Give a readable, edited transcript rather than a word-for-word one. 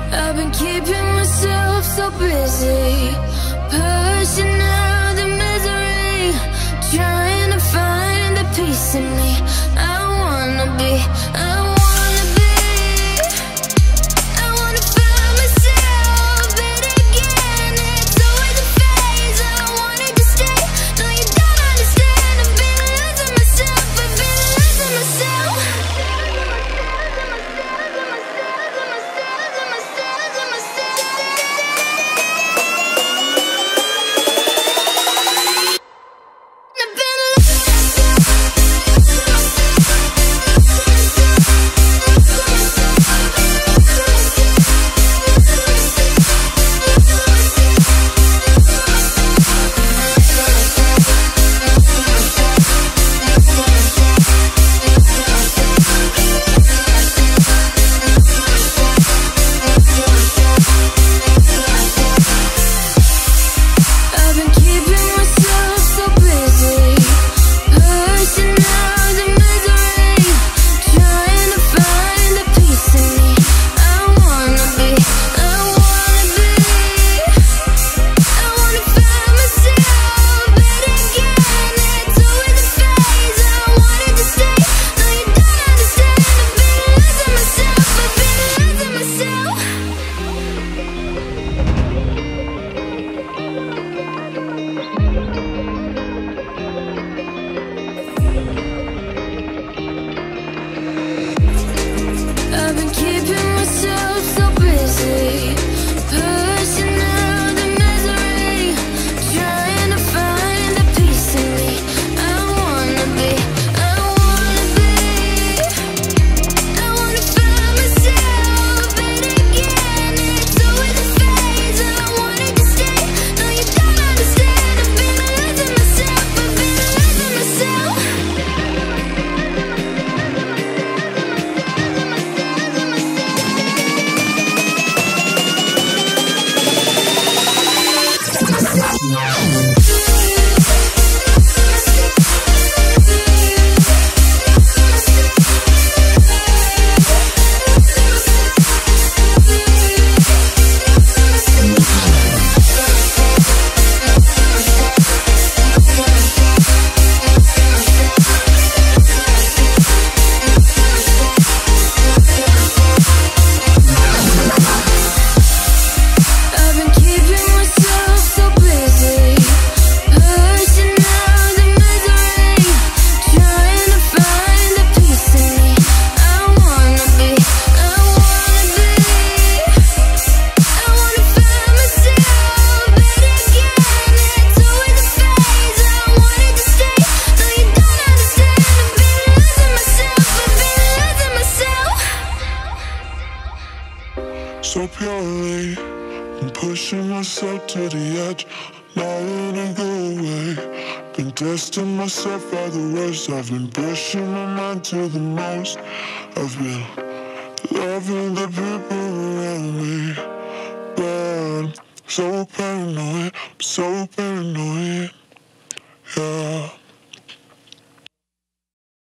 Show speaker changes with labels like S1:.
S1: I've been keeping myself so busy, pushing out the misery, trying to find the peace in me. I wanna be, I wanna be, I wanna find myself, but again, it's always a phase. I wanted to stay, no you don't understand. I've been losing myself, I've been losing myself. I've been keeping myself so busy, pushing out the misery, trying to find the peace in me. I wanna be, I wanna be, I wanna find myself, but again, it's always a phase. I wanted to stay, no you don't understand. I've been losing myself, I've been losing myself.
S2: So purely, I'm pushing myself to the edge, not letting go away. Been testing myself by the worst. I've been pushing my mind to the most. I've been loving the people around me, but I'm so paranoid, yeah.